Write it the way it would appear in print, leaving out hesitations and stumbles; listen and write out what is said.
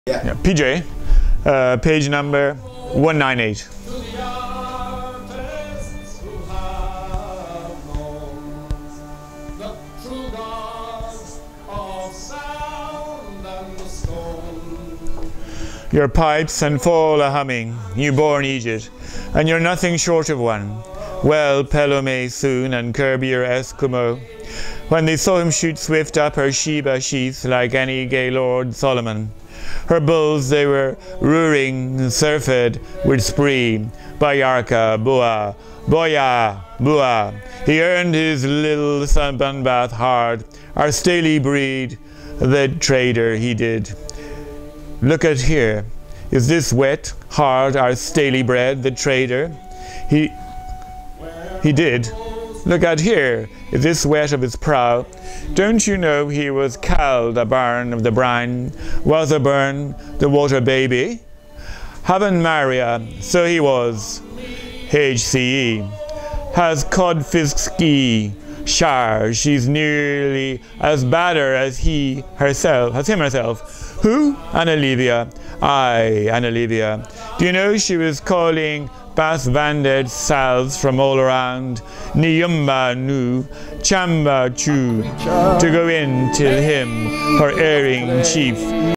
Yeah. PJ, page number 198. Your pipes and fall a-humming, new-born Egypt, and you're nothing short of one. Well, Pelome soon and Kirby your Eskimo. When they saw him shoot swift up her Sheba sheath like any gay Lord Solomon. Her bulls they were roaring, surfed with spree. Bayarka, Bua, Boya, Bua. He earned his little sunburn bath hard. Our Staley breed, the trader he did. Look at here. Is this wet, hard, our Staley bred, the trader? He did. Look at here. Is this wet of his prow? Don't you know he was Cal, the barn of the brine, was a burn, the water baby? Haven't Maria, so he was. HCE. Has Codfiski. Shar, she's nearly as badder as him herself. Who? Annalivia. Aye, Annalivia. Do you know she was calling bass-banded salves from all around, Niyumba Nu, Chamba Chu, to go in till him, her erring chief,